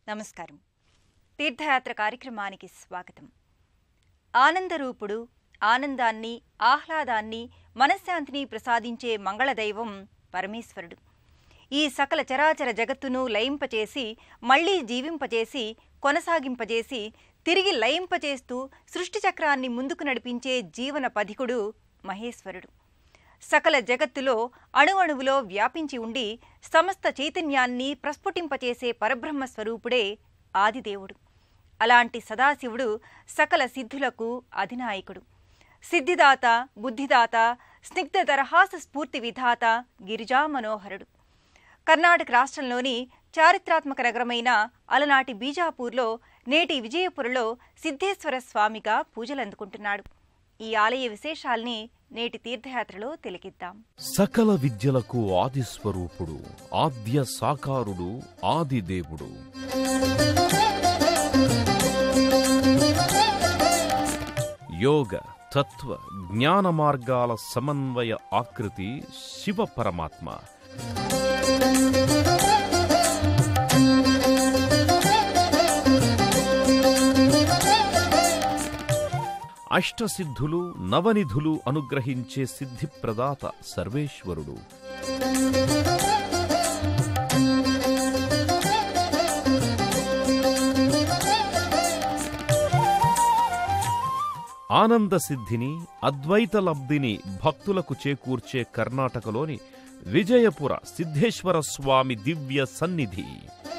నమస్కారం. తీర్థయాత్ర కార్యక్రమానికి స్వాగతం. ఆనందరూపుడు, ఆనందాన్ని, ఆహ్లాదాన్ని, మనశ్శాంతిని ప్రసాదించే మంగళదైవం పరమేశ్వరుడు. ఈ సకల చరాచర జగత్తును లయింపచేసి, మళ్లీ జీవింపచేసి, కొనసాగింపజేసి, తిరిగి లయింపచేస్తూ సృష్టి చక్రాన్ని ముందుకు నడిపించే జీవన పథికుడు మహేశ్వరుడు. సకల జగత్తులో అణువణువులో వ్యాపించి ఉండి సమస్త చైతన్యాన్ని ప్రస్ఫుటింపచేసే పరబ్రహ్మ స్వరూపుడే ఆదిదేవుడు. అలాంటి సదాశివుడు సకల సిద్ధులకు అధినాయకుడు. సిద్ధిదాత, బుద్ధిదాత, స్నిగ్ధదరహాస స్ఫూర్తి విధాత, గిరిజా మనోహరుడు. కర్ణాటక రాష్ట్రంలోని చారిత్రాత్మక నగరమైన అలనాటి బీజాపూర్లో, నేటి విజయపురలో సిద్ధేశ్వర స్వామిగా పూజలందుకుంటున్నాడు. ఈ ఆలయ విశేషాల్ని నేటి తీర్థయాత్రలో తిలకిద్దాం. సకల విద్యలకు ఆది స్వరూపుడు, ఆద్య సాకారుడు, ఆదిదేవుడు. యోగ, తత్వ, జ్ఞాన మార్గాల సమన్వయ ఆకృతి శివ పరమాత్మ. అష్టసిద్ధులు, నవనిధులు అనుగ్రహించే సిద్ధిప్రదాత సర్వేశ్వరుడు. ఆనంద సిద్ధిని, అద్వైత లబ్ధిని భక్తులకు చేకూర్చే కర్ణాటకలోని విజయపుర సిద్ధేశ్వర స్వామి దివ్య సన్నిధి.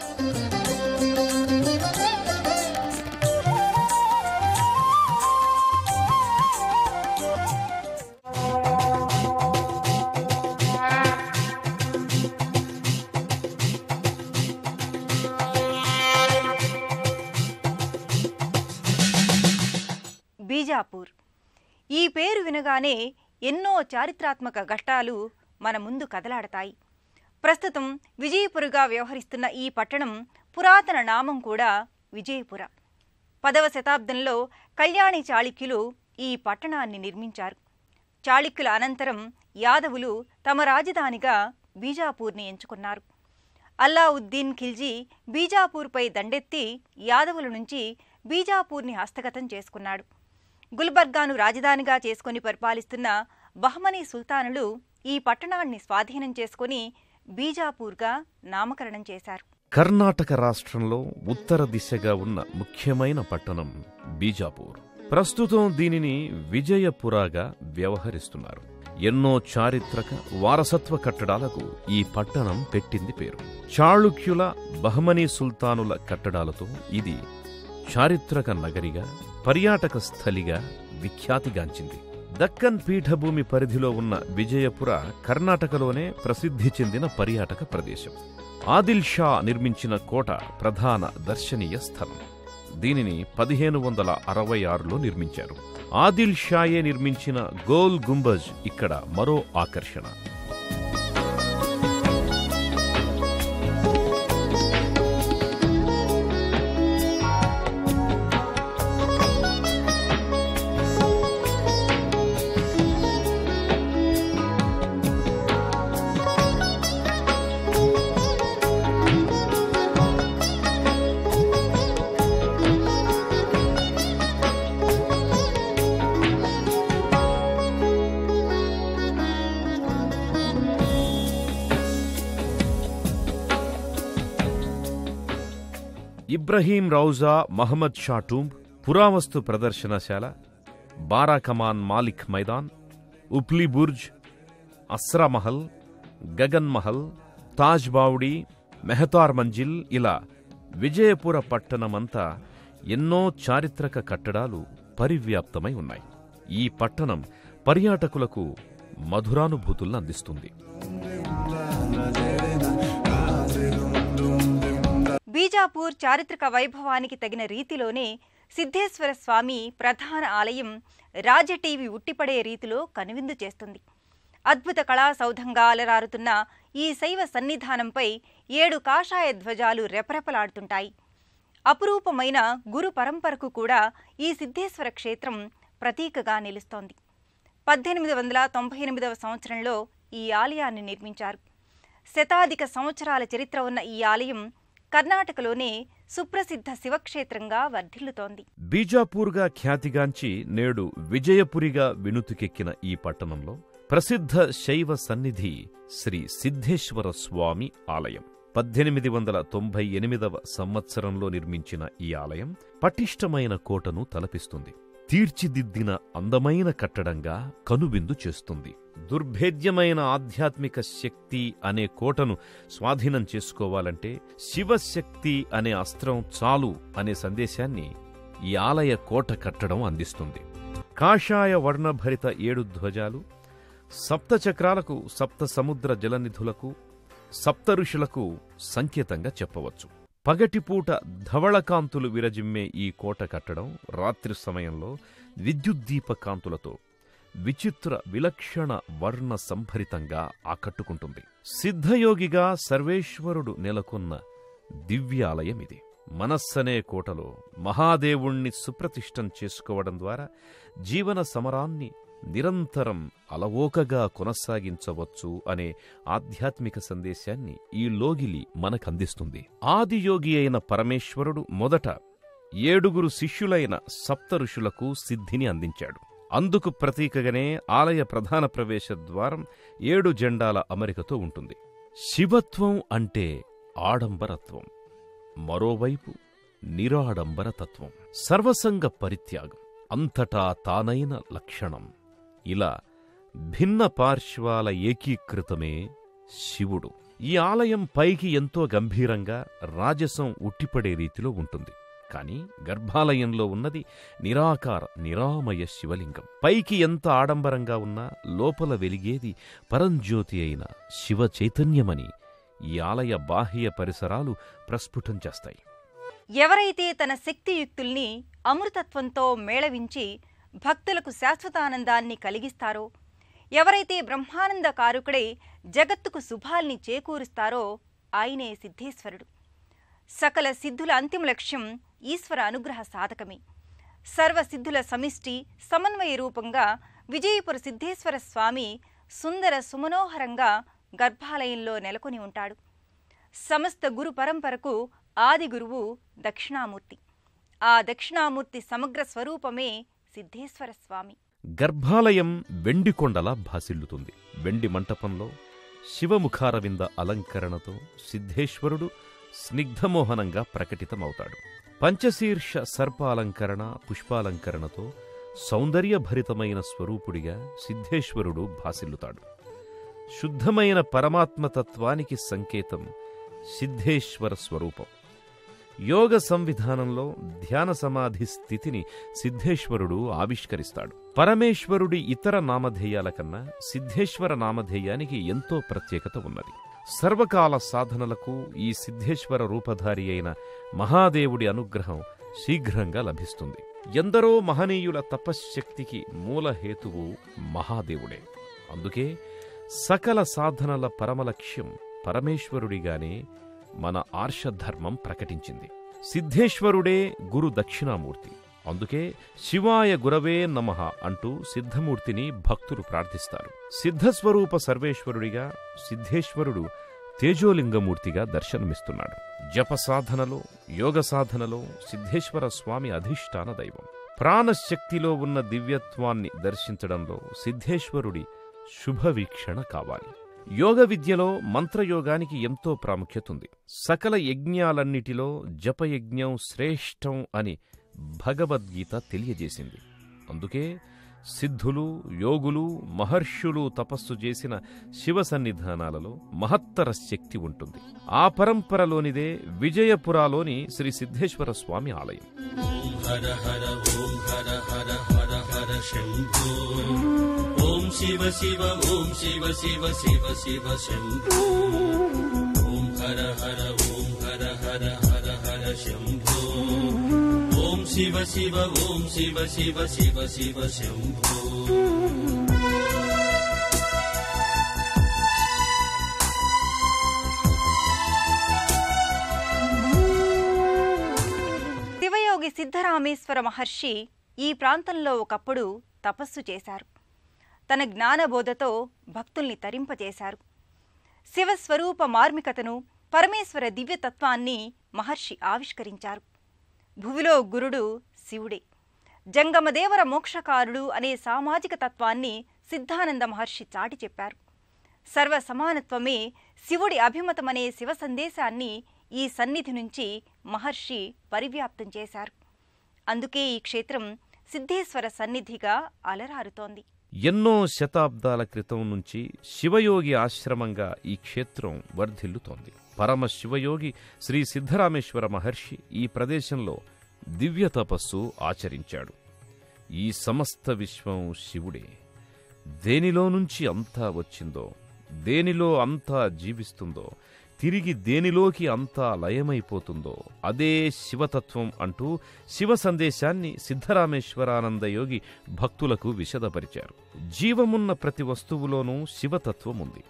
బీజాపూర్. ఈ పేరు వినగానే ఎన్నో చారిత్రాత్మక ఘట్టాలు మన ముందు కదలాడతాయి. ప్రస్తుతం విజయపురగా వ్యవహరిస్తున్న ఈ పట్టణం పురాతన నామం కూడా విజయపుర. 10వ శతాబ్దంలో కళ్యాణి చాళుక్యులు ఈ పట్టణాన్ని నిర్మించారు. చాళుక్యుల అనంతరం యాదవులు తమ రాజధానిగా బీజాపూర్ని ఎంచుకున్నారు. అల్లావుద్దీన్ ఖిల్జీ బీజాపూర్పై దండెత్తి యాదవుల నుంచి బీజాపూర్ని హస్తగతం చేసుకున్నాడు. గుల్బర్గాను రాజధానిగా చేసుకుని పరిపాలిస్తున్న బహమనీ సుల్తానులు ఈ పట్టణాన్ని స్వాధీనం చేసుకుని బీజాపూర్గా నామకరణం చేశారు. కర్ణాటక రాష్ట్రంలో ఉత్తర దిశగా ఉన్న ముఖ్యమైన పట్టణం బీజాపూర్. ప్రస్తుతం దీనిని విజయపురగా వ్యవహరిస్తున్నారు. ఎన్నో చారిత్రక, వారసత్వ కట్టడాలకు ఈ పట్టణం పెట్టింది పేరు. చాళుక్యుల, బహమనీ సుల్తానుల కట్టడాలతో ఇది చారిత్రక నగరిగా, పర్యాటక స్థలిగా విఖ్యాతిగాంచింది. దక్కన్ పీఠభూమి పరిధిలో ఉన్న విజయపుర కర్ణాటకలోనే ప్రసిద్ధి చెందిన పర్యాటక ప్రదేశం. ఆదిల్ షా నిర్మించిన కోట ప్రధాన దర్శనీయ స్థలం. దీనిని 1566లో నిర్మించారు. ఆదిల్ షాయే నిర్మించిన గోల్ గుంబజ్ ఇక్కడ మరో ఆకర్షణ. ఇబ్రహీం రౌజా మహమ్మద్ షా టూంబ్, పురావస్తు ప్రదర్శనశాల, బారాకమాన్ మాలిక్ మైదాన్, ఉప్లీ బుర్జ్, అస్రా మహల్, గగన్ మహల్, తాజ్ బావుడి, మెహతార్ మంజిల్, ఇలా విజయపుర పట్టణమంతా ఎన్నో చారిత్రక కట్టడాలు పరివ్యాప్తమై ఉన్నాయి. ఈ పట్టణం పర్యాటకులకు మధురానుభూతులను అందిస్తుంది. బీజాపూర్ చారిత్రక వైభవానికి తగిన రీతిలోనే సిద్ధేశ్వర స్వామి ప్రధాన ఆలయం రాజటీవీ ఉట్టిపడే రీతిలో కనువిందు చేస్తుంది. అద్భుత కళాసౌధంగా అలరారుతున్న ఈ శైవ సన్నిధానంపై 7 కాషాయ ధ్వజాలు రెపరెపలాడుతుంటాయి. అపురూపమైన గురు పరంపరకు కూడా ఈ సిద్ధేశ్వర క్షేత్రం ప్రతీకగా నిలుస్తోంది. 1898వ సంవత్సరంలో ఈ ఆలయాన్ని నిర్మించారు. శతాధిక సంవత్సరాల చరిత్ర ఉన్న ఈ ఆలయం కర్ణాటకలోనే సుప్రసిద్ధ శివక్షేత్రంగా వర్ధిల్లుతోంది. బీజాపూర్గా ఖ్యాతిగాంచి నేడు విజయపురిగా వినుతికెక్కిన ఈ పట్టణంలో ప్రసిద్ధ శైవ సన్నిధి శ్రీ సిద్ధేశ్వర స్వామి ఆలయం. 1898వ సంవత్సరంలో నిర్మించిన ఈ ఆలయం పటిష్టమైన కోటను తలపిస్తుంది. తీర్చిదిద్దిన అందమైన కట్టడంగా కనువిందు చేస్తుంది. దుర్భేద్యమైన ఆధ్యాత్మిక శక్తి అనే కోటను స్వాధీనం చేసుకోవాలంటే శివశక్తి అనే అస్త్రం చాలు అనే సందేశాన్ని ఈ ఆలయ కోట కట్టడం అందిస్తుంది. కాషాయ వర్ణభరిత 7 ధ్వజాలు, సప్తచక్రాలకు, సప్త సముద్ర జలనిధులకు, సప్త ఋషులకు సంకేతంగా చెప్పవచ్చు. పగటిపూట ధవళకాంతులు విరజిమ్మే ఈ కోట కట్టడం రాత్రి సమయంలో విద్యుద్దీపకాంతులతో విచిత్ర విలక్షణ వర్ణ సంభరితంగా ఆకట్టుకుంటుంది. సిద్ధయోగిగా సర్వేశ్వరుడు నెలకొన్న దివ్యాలయమిది. మనస్సనే కోటలో మహాదేవుణ్ణి సుప్రతిష్టం చేసుకోవడం ద్వారా జీవన సమరాన్ని నిరంతరం అలవోకగా కొనసాగించవచ్చు అనే ఆధ్యాత్మిక సందేశాన్ని ఈ లోగిలి మనకందిస్తుంది. ఆదియోగి అయిన పరమేశ్వరుడు మొదట 7 శిష్యులైన సప్త ఋషులకు సిద్ధిని అందించాడు. అందుకు ప్రతీకగానే ఆలయ ప్రధాన ప్రవేశ ద్వారం 7 జెండాల అమరికతో ఉంటుంది. శివత్వం అంటే ఆడంబరత్వం, మరోవైపు నిరాడంబరతత్వం, సర్వసంగ పరిత్యాగం, అంతటా తానైన లక్షణం. ఇలా భిన్న పార్శ్వాల ఏకీకృతమే శివుడు. ఈ ఆలయం పైకి ఎంతో గంభీరంగా రాజసం ఉట్టిపడే రీతిలో ఉంటుంది. కాని గర్భాలయంలో ఉన్నది నిరాకార నిరామయ శివలింగం. పైకి ఎంత ఆడంబరంగా ఉన్నా లోపల వెలిగేది పరంజ్యోతి అయిన శివ చైతన్యమని ఈ ఆలయ బాహ్య పరిసరాలు ప్రస్ఫుటం చేస్తాయి. ఎవరైతే తన శక్తియుక్తుల్ని అమృతత్వంతో మేళవించి భక్తులకు శాశ్వతానందాన్ని కలిగిస్తారో, ఎవరైతే బ్రహ్మానందకారుకుడై జగత్తుకు శుభాల్ని చేకూరుస్తారో ఆయనే సిద్ధేశ్వరుడు. సకల సిద్ధుల అంతిమ లక్ష్యం ఈశ్వర అనుగ్రహ సాధకమే. సర్వసిద్ధుల సమిష్టి సమన్వయ రూపంగా విజయపుర సిద్ధేశ్వర స్వామి సుందర సుమనోహరంగా గర్భాలయంలో నెలకొని ఉంటాడు. సమస్త గురు పరంపరకు ఆది గురువు దక్షిణామూర్తి. ఆ దక్షిణామూర్తి సమగ్ర స్వరూపమే సిద్ధేశ్వర స్వామి. గర్భాలయం వెండికొండలా భాసిల్లుతుంది. వెండి మంటపంలో శివముఖారవింద అలంకరణతో సిద్ధేశ్వరుడు స్నిగ్ధమోహనంగా ప్రకటితమవుతాడు. పంచశీర్ష సర్పాలంకరణ, పుష్పాలంకరణతో సౌందర్యభరితమైన స్వరూపుడిగా సిద్ధేశ్వరుడు భాసిల్లుతాడు. శుద్ధమైన పరమాత్మతత్వానికి సంకేతం సిద్ధేశ్వర స్వరూపం. యోగ సంవిధానంలో ధ్యాన సమాధి స్థితిని సిద్ధేశ్వరుడు ఆవిష్కరిస్తాడు. పరమేశ్వరుడి ఇతర నామధేయాల కన్నా సిద్ధేశ్వర నామధేయానికి ఎంతో ప్రత్యేకత ఉన్నది. సర్వకాల సాధనలకు ఈ సిద్ధేశ్వర రూపధారి అయిన మహాదేవుడి అనుగ్రహం శీఘ్రంగా లభిస్తుంది. ఎందరో మహనీయుల తపశ్శక్తికి మూలహేతువు మహాదేవుడే. అందుకే సకల సాధనల పరమలక్ష్యం పరమేశ్వరుడిగానే మన ఆర్షధర్మం ప్రకటించింది. సిద్ధేశ్వరుడే గురు దక్షిణామూర్తి. అందుకే శివాయ గురవే నమః అంటూ సిద్ధమూర్తిని భక్తులు ప్రార్థిస్తారు. సిద్ధస్వరూప సర్వేశ్వరుడిగా సిద్ధేశ్వరుడు తేజోలింగమూర్తిగా దర్శనమిస్తున్నాడు. జప సాధనలో, యోగ సాధనలో సిద్ధేశ్వర స్వామి అధిష్టాన దైవం. ప్రాణశక్తిలో ఉన్న దివ్యత్వాన్ని దర్శించడంలో సిద్ధేశ్వరుడి శుభవీక్షణ కావాలి. యోగ విద్యలో మంత్రయోగానికి ఎంతో ప్రాముఖ్యతుంది. సకల యజ్ఞాలన్నిటిలో జపయజ్ఞం శ్రేష్టం అని భగవద్గీత తెలియజేసింది. అందుకే సిద్ధులు, యోగులు, మహర్షులు తపస్సు చేసిన శివ సన్నిధానాలలో మహత్తర శక్తి ఉంటుంది. ఆ పరంపరలోనిదే విజయపురాలోని శ్రీ సిద్ధేశ్వర స్వామి ఆలయం. హర హర ఓం హర హర హర హర శంభో ఓం శివ శివ ఓం శివ శివ శివ శివ శంభో ఓం హర హర ఓం హర హర హర హర శంభో ఓం శివ శివ ఓం శివ శివ శివ శివ శంభో. శివయోగి సిద్ధరామేశ్వర మహర్షి ఈ ప్రాంతంలో ఒకప్పుడు తపస్సు చేశారు. తన జ్ఞానబోధతో భక్తుల్ని తరింపజేశారు. శివస్వరూప మార్మికతను, పరమేశ్వర దివ్యతత్వాన్ని మహర్షి ఆవిష్కరించారు. భువిలో గురుడు శివుడే, జంగమదేవర మోక్షకారుడు అనే సామాజిక తత్వాన్ని సిద్ధానంద మహర్షి చాటి చెప్పారు. సర్వ సమానత్వమే శివుడి అభిమతమనే శివ సందేశాన్ని ఈ సన్నిధి నుంచి మహర్షి పరివ్యాప్తం చేశారు. అందుకే ఈ క్షేత్రం సిద్ధేశ్వర సన్నిధిగా అలరారుతోంది. ఎన్నో శతాబ్దాల క్రితం నుంచి శివయోగి ఆశ్రమంగా ఈ క్షేత్రం వర్ధిల్లుతోంది. పరమ శివయోగి శ్రీ సిద్ధరామేశ్వర మహర్షి ఈ ప్రదేశంలో దివ్య తపస్సు ఆచరించాడు. ఈ సమస్త విశ్వం శివుడే. దేనిలో నుంచి అంతా వచ్చిందో, దేనిలో అంతా జీవిస్తుందో, తిరిగి దేనిలోకి అంతా లయమైపోతుందో అదే శివతత్వం అంటూ శివ సందేశాన్ని సిద్ధరామేశ్వరానందయోగి భక్తులకు విశదపరిచారు. జీవమున్న ప్రతి వస్తువులోనూ శివతత్వం ఉంది.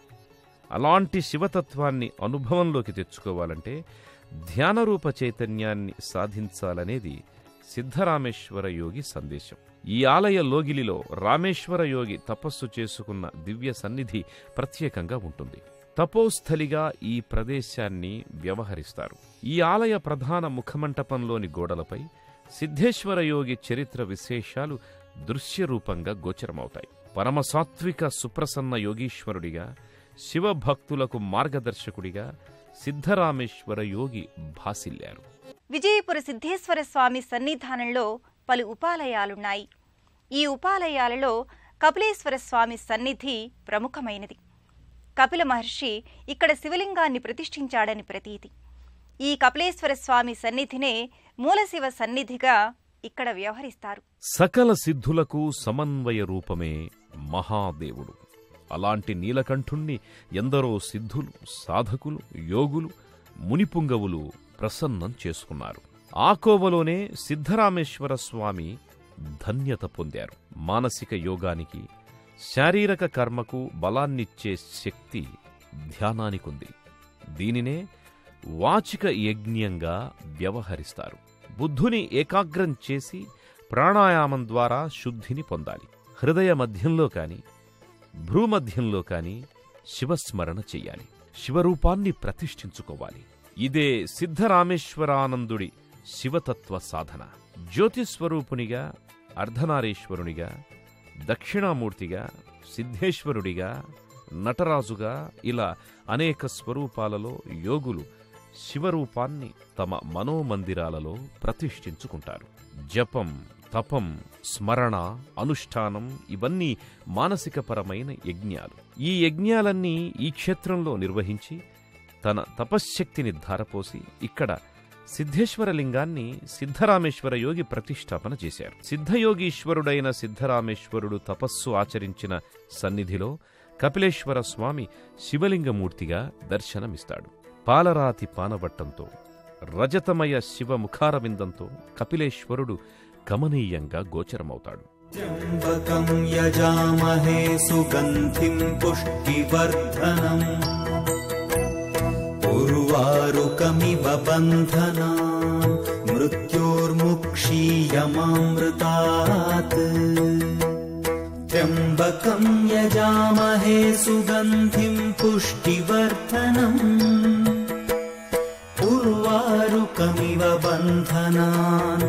అలాంటి శివతత్వాన్ని అనుభవంలోకి తెచ్చుకోవాలంటే ధ్యానరూప చైతన్యాన్ని సాధించాలనేది సిద్ధరామేశ్వర యోగి సందేశం. ఈ ఆలయ లోగిలిలో రామేశ్వర యోగి తపస్సు చేసుకున్న దివ్య సన్నిధి ప్రత్యేకంగా ఉంటుంది. తపోస్థలిగా ఈ ప్రదేశాన్ని వ్యవహరిస్తారు. ఈ ఆలయ ప్రధాన ముఖమంటపంలోని గోడలపై సిద్ధేశ్వర యోగి చరిత్ర విశేషాలు దృశ్యరూపంగా గోచరమవుతాయి. పరమసాత్విక సుప్రసన్న యోగీశ్వరుడిగా, శివభక్తులకు మార్గదర్శకుడిగా సిద్ధరామేశ్వర యోగి భాసిల్లారు. విజయపుర సిద్ధేశ్వర స్వామి సన్నిధానంలో పలు ఉపాలయాలున్నాయి. ఈ ఉపాలయాలలో కపిలేశ్వర స్వామి సన్నిధి ప్రముఖమైనది. కపిల మహర్షి ఇక్కడ శివలింగాన్ని ప్రతిష్ఠించాడని ప్రతీతి. ఈ కపిలేశ్వర స్వామి సన్నిధినే మూలశివ సన్నిధిగా ఇక్కడ వ్యవహరిస్తారు. సకల సిద్ధులకు సమన్వయ రూపమే మహాదేవుడు. అలాంటి నీలకంఠుణ్ణి ఎందరో సిద్ధులు, సాధకులు, యోగులు, మునిపుంగవులు ప్రసన్నం చేసుకున్నారు. ఆ కోవలోనే సిద్ధరామేశ్వర స్వామి ధన్యత పొందారు. మానసిక యోగానికి, శారీరక కర్మకు బలాన్నిచ్చే శక్తి ధ్యానానికుంది. దీనినే వాచిక యజ్ఞంగా వ్యవహరిస్తారు. బుద్ధుని ఏకాగ్రం చేసి ప్రాణాయామం ద్వారా శుద్ధిని పొందాలి. హృదయ మధ్యంలో కాని, భ్రూమధ్యంలో కాని శివస్మరణ చెయ్యాలి. శివరూపాన్ని ప్రతిష్ఠించుకోవాలి. ఇదే సిద్ధరామేశ్వరానందుడి శివతత్వ సాధన. జ్యోతిస్వరూపునిగా, అర్ధనారీశ్వరునిగా, దక్షిణామూర్తిగా, సిద్ధేశ్వరుడిగా, నటరాజుగా ఇలా అనేక స్వరూపాలలో యోగులు శివరూపాన్ని తమ మనోమందిరాలలో ప్రతిష్ఠించుకుంటారు. జపం, తపం, స్మరణ, అనుష్ఠానం ఇవన్నీ మానసికపరమైన యజ్ఞాలు. ఈ యజ్ఞాలన్నీ ఈ క్షేత్రంలో నిర్వహించి తన తపశ్శక్తిని ధారపోసి ఇక్కడ సిద్ధేశ్వరలింగాన్ని సిద్ధరామేశ్వర యోగి ప్రతిష్టాపన చేశారు. సిద్ధయోగీశ్వరుడైన సిద్ధరామేశ్వరుడు తపస్సు ఆచరించిన సన్నిధిలో కపిలేశ్వర స్వామి శివలింగమూర్తిగా దర్శనమిస్తాడు. పాలరాతి పానవట్టంతో, రజతమయ శివ ముఖారవిందంతో కపిలేశ్వరుడు గమనీయంగా గోచరమవుతాడు. త్ర్యంబకం యజామహే సుగంధిం పుష్టివర్ధనం ఉర్వారుకమివ బంధనాన్ మృత్యోర్ముక్షీయమామృతాత్. త్ర్యంబకం యజామహే సుగంధిం పుష్టివర్ధనం ఉర్వారుకమివ బంధనాన్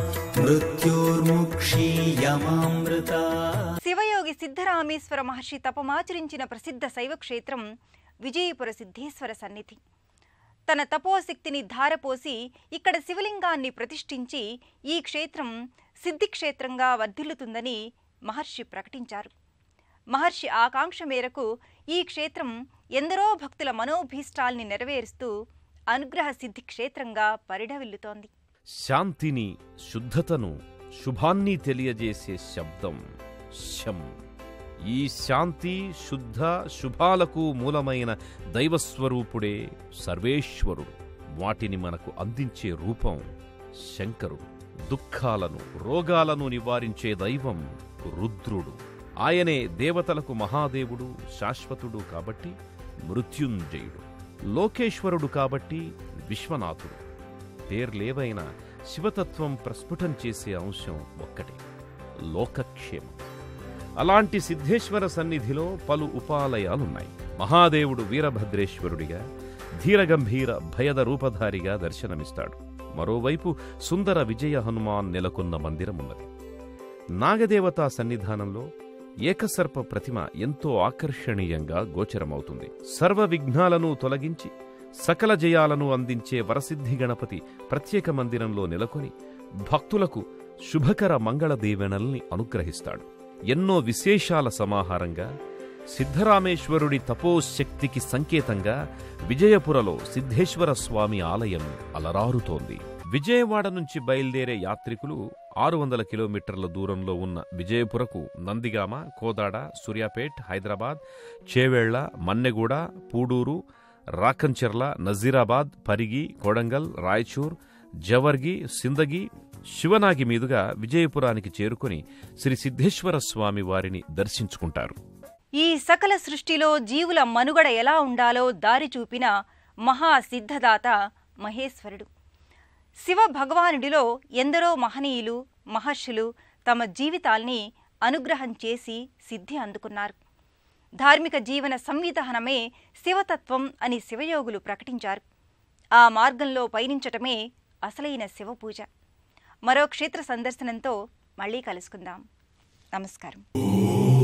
మృత్యోర్ముక్షీయమామృతాత్. శివయోగి సిద్ధరామేశ్వర మహర్షి తపమాచరించిన ప్రసిద్ధ శైవక్షేత్రం విజయపుర సిద్ధేశ్వర సన్నిధి. తన తపోశక్తిని ధారపోసి ఇక్కడ శివలింగాన్ని ప్రతిష్ఠించి ఈ క్షేత్రం సిద్ధిక్షేత్రంగా వర్ధిల్లుతుందని మహర్షి ప్రకటించారు. మహర్షి ఆకాంక్ష మేరకు ఈ క్షేత్రం ఎందరో భక్తుల మనోభీష్టాల్ని నెరవేరుస్తూ అనుగ్రహ సిద్ధి క్షేత్రంగా పరిఢవిల్లుతోంది. శాంతిని, శుద్ధతను, శుభాన్ని తెలియజేసే శబ్దం శం. ఈ శాంతి, శుద్ధ, శుభాలకు మూలమైన దైవస్వరూపుడే సర్వేశ్వరుడు. వాటిని మనకు అందించే రూపం శంకరుడు. దుఃఖాలను, రోగాలను నివారించే దైవం రుద్రుడు. ఆయనే దేవతలకు మహాదేవుడు, శాశ్వతుడు కాబట్టి మృత్యుంజయుడు. లోకేశ్వరుడు కాబట్టి విశ్వనాథుడు. పేర్లేవైనా శివతత్వం ప్రస్ఫుటం చేసే అంశం ఒక్కటే, లోకక్షేమం. అలాంటి సిద్ధేశ్వర సన్నిధిలో పలు ఉపాలయాలున్నాయి. మహాదేవుడు వీరభద్రేశ్వరుడిగా, ధీరగంభీర భయద రూపధారిగా దర్శనమిస్తాడు. మరోవైపు సుందర విజయ హనుమాన్ నెలకొన్న మందిరమున్నది. నాగదేవతా సన్నిధానంలో ఏకసర్ప ప్రతిమ ఎంతో ఆకర్షణీయంగా గోచరమవుతుంది. సర్వ విఘ్నాలను తొలగించి సకల జయాలను అందించే వరసిద్ధి గణపతి ప్రత్యేక మందిరంలో నెలకొని భక్తులకు శుభకర మంగళ దీవెనల్ని అనుగ్రహిస్తాడు. ఎన్నో విశేషాల సమాహారంగా సిద్ధరామేశ్వరుడి తపోశక్తికి సంకేతంగా విజయపురలో సిద్ధేశ్వర స్వామి ఆలయం అలరారుతోంది. విజయవాడ నుంచి బయలుదేరే యాత్రికులు 600 కిలోమీటర్ల దూరంలో ఉన్న విజయపురకు నందిగామ, కోదాడ, సూర్యాపేట్, హైదరాబాద్, చేవేళ్ల, మన్నెగూడ, పూడూరు, రాకంచెర్ల, నజీరాబాద్, పరిగి, కొడంగల్, రాయచూర్, జవర్గి, సిందగి, శివనాగి మీదుగా విజయపురానికి చేరుకుని శ్రీ సిద్ధేశ్వర స్వామి వారిని దర్శించుకుంటారు. ఈ సకల సృష్టిలో జీవుల మనుగడ ఎలా ఉండాలో దారి చూపిన మహాసిద్ధదాత మహేశ్వరుడు. శివ భగవానుడిలో ఎందరో మహనీయులు, మహర్షులు తమ జీవితాల్ని అనుగ్రహం చేసి సిద్ధి అందుకున్నారు. ధార్మిక జీవన సంవిధానమే శివతత్వం అని శివయోగులు ప్రకటించారు. ఆ మార్గంలో పయనించటమే అసలైన శివపూజ. మరో క్షేత్ర సందర్శనంతో మళ్ళీ కలుసుకుందాం. నమస్కారం.